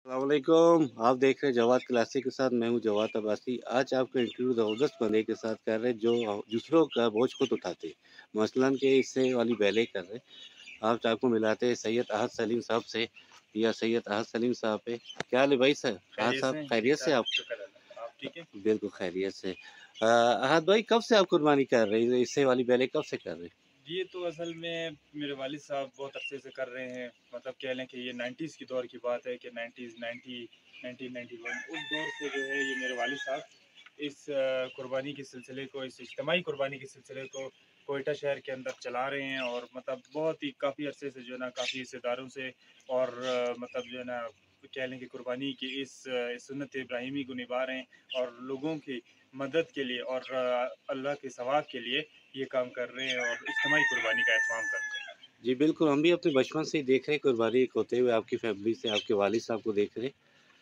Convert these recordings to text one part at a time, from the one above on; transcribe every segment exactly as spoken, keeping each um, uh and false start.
अस्सलामुअलैकुम। आप देख रहे हैं जवाद क्लासिक के साथ। मैं हूं जवाद अब्बासी। आज आपका इंटरव्यू ज़बरदस्त बंदे के साथ कर रहे हैं जो दूसरों का बोझ खुद उठाते हैं। मसलन के इससे वाली बैले कर रहे हैं। आप आपको मिलाते हैं सैयद अहद सलीम साहब से या सैयद अहद सलीम साहब पे। क्या हाल है भाई सर? अहद साहब खैरियत से? आप आप ठीक है? बिल्कुल खैरियत से। अ, अहद भाई कब से आप कुर्बानी कर रहे हैं? इससे वाली बैले कब से कर रहे हैं? ये तो असल में मेरे वालिद साहब बहुत अरसे से कर रहे हैं। मतलब कह लें कि ये नाइन्टीज़ की दौर की बात है कि nineties ninety nineteen ninety one उस दौर से जो है ये मेरे वालिद साहब इस अ, कुर्बानी के सिलसिले को, इस इज्तिमाई कुर्बानी के सिलसिले को कोयटा शहर के अंदर चला रहे हैं। और मतलब बहुत ही काफ़ी अरसे से जो है ना काफ़ी रिश्तेदारों से और अ, मतलब जो है ना कह लें कि कुर्बानी की इस अ, इस सुन्नत इब्राहिमी को निभा रहे हैं और लोगों की मदद के लिए और अ, अल्लाह के सवाब के लिए ये काम कर रहे हैं और इज्तिमाई कुर्बानी का एहतमाम करते हैं। जी बिल्कुल, हम भी अपने बचपन से ही देख रहे हैं कुर्बानी होते हुए आपकी फैमिली से, आपके वालिद साहब को देख रहे हैं।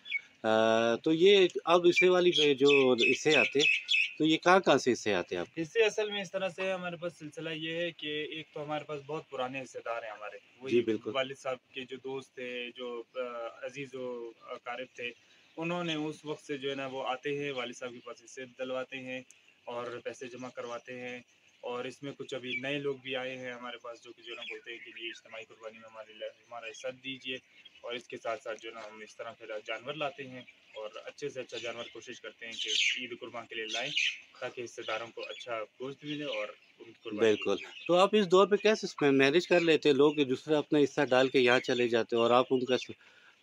अ, तो ये अब इससे वाली जो इससे आते तो ये कहाँ-कहाँ से इससे आते हैं आपके? इससे असल में इस तरह से हमारे पास सिलसिला ये है कि एक तो हमारे पास बहुत पुराने रिश्तेदार हैं हमारे, जी वही बिल्कुल। वालिद साहब के जो दोस्त थे, जो अ, अज़ीज़ व अक़ारिब थे, उन्होंने उस वक़्त से जो है ना वो आते हैं वालिद साहब के पास हिस्से डलवाते हैं और पैसे जमा करवाते हैं। और इसमें कुछ अभी नए लोग भी आए हैं हमारे पास जो कि जो है ना बोलते हैं कि जी इज्तिमाई कुर्बानी में हमारे लिए हमारा हिस्सा दीजिए। और इसके साथ-साथ जो है ना हम इस तरह फिर जानवर लाते हैं और अच्छे से अच्छा जानवर कोशिश करते हैं कि ईद कुर्बान के लिए लाएँ, ताकि रिश्तेदारों को अच्छा गोश्त मिले और उनकी कुर्बानी की बिल्कुल, जाए। तो आप इस दौर पे कैसे इसमें मैनेज कर लेते हैं? लोग दूसरा अपना हिस्सा डाल के यहाँ चले जाते हो और आप उनका स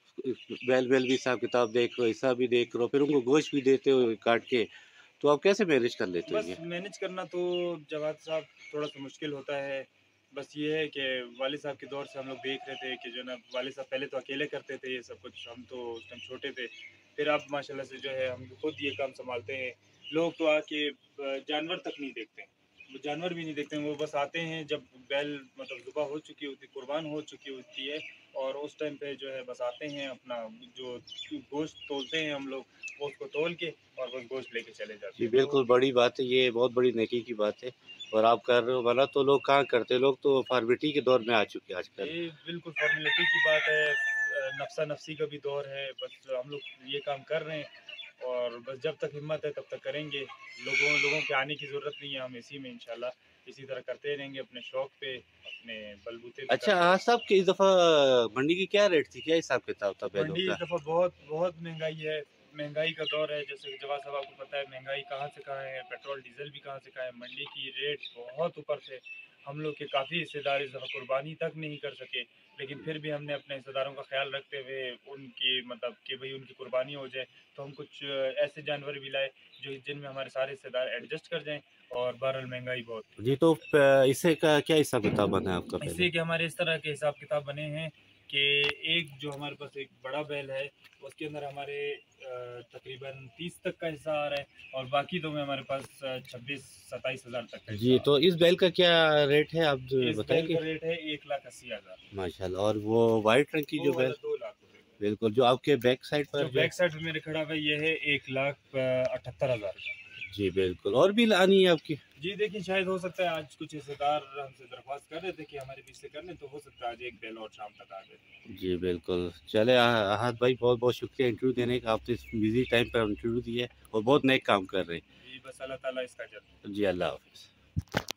बैल-वैल भी हिसाब-किताब देख रहे हो, हिस्सा भी देख रहे हो, फिर उनको गोश्त भी देते हो काट के, तो आप कैसे मैनेज कर लेते हो बस ये? मैनेज करना तो जवाद साहब थोड़ा-सा मुश्किल होता है। बस ये है कि वालिद साहब के दौर से हम लोग देख रहे थे कि जो है ना वालिद साहब पहले तो अकेले करते थे ये सब कुछ, हम तो उस टाइम छोटे थे। फिर अब माशाल्लाह से जो है हम खुद ये काम सँभालते हैं। लोग तो आके अ, जानवर तक नहीं देखते हैं, वो जानवर भी नहीं देखते हैं, वो बस आते हैं जब बैल मतलब ज़ुबह हो चुकी होती है, कुर्बान हो चुकी होती है और उस टाइम पे जो है बस आते हैं अपना जो गोश्त तौलते हैं हम लोग, वो उसको तौल के और बस गोश्त लेके चले जाते जी हैं। तो बिल्कुल, बड़ी बात है, ये बहुत बड़ी नेकी की बात है और आप कर रहे हो भला तो लोग कहाँ करते हैं, लोग तो फॉर्मेलिटी के दौर में आ चुके हैं आजकल। ये बिल्कुल फ़ॉर्मेलिटी की बात है, अ, नफ़्सा-नफ़सी का भी दौर है, बस हम लोग ये काम कर रहे हैं और बस जब तक हिम्मत है तब तक करेंगे। लोगों लोगों के आने की ज़रूरत नहीं है, हम इसी में इंशाल्लाह इसी तरह करते रहेंगे अपने शौक पे, अपने बलबूते पे अच्छा करते हाँ रहेंगे। साहब कि इस दफ़ा मंडी की क्या रेट थी? क्या हिसाब-किताब था बैलों मंडी इस का? दफ़ा बहुत बहुत महंगाई है, महंगाई का दौर है। जैसे कि जवाद साहब आपको पता है महंगाई कहाँ से कहाँ है, पेट्रोल डीज़ल भी कहाँ से कहाँ है, मंडी की रेट बहुत ऊपर थे। हम लोग के काफ़ी रिश्तेदार इस दफ़ा कुर्बानी तक नहीं कर सके, लेकिन फिर भी हमने अपने रिश्तेदारों का ख़्याल रखते हुए उनकी मतलब कि भई उनकी कुर्बानी हो जाए, तो हम कुछ ऐसे जानवर भी लाए जो जिनमें हमारे सारे रिश्तेदार एडजस्ट कर जाएँ। और बहरहाल महंगाई बहुत थी। जी, तो प इससे का क्या हिसाब-किताब बना है आपका पहले? इससे कि हमारे इस तरह के हिसाब किताब बने हैं कि एक जो हमारे पास एक बड़ा बैल है, उसके अंदर हमारे अ, तकरीबन तीस तक का हिस्सा आ रहा है और बाकी दो में हमारे पास छब्बीस सत्ताईस हज़ार तक का हिस्सा जी, आ तो रहा इस बैल का क्या रेट है आप है। जो इस बैल बताएँगे? का रेट है एक लाख अस्सी हज़ार। माशाल्लाह। और वो व्हाइट रंग की वो जो वाला बैल दो लाख रुपए का। बिल्कुल, जो आपके बैक साइड जो पर जो है बैक साइड पे मेरे खड़ा हुआ है ये है एक लाख अठहत्तर हज़ार का। जी बिल्कुल, और भी लानी है आपकी? जी देखिए, शायद हो सकता है आज कुछ रिश्तेदार हमसे दरख्वास्त कर रहे थे कि हमारे बीच से कर लें, तो हो सकता है आज एक बैल और शाम तक आ जाए। जी बिल्कुल। चलें अ, अहाद भाई बहुत-बहुत शुक्रिया इंटरव्यू देने का, आपने इस बिज़ी टाइम पे इंटरव्यू दिया है और बहुत नेक काम कर रहे हैं। जी, बस अल्लाह ताला इसका अजर दे। जी, अल्लाह हाफ़िज़।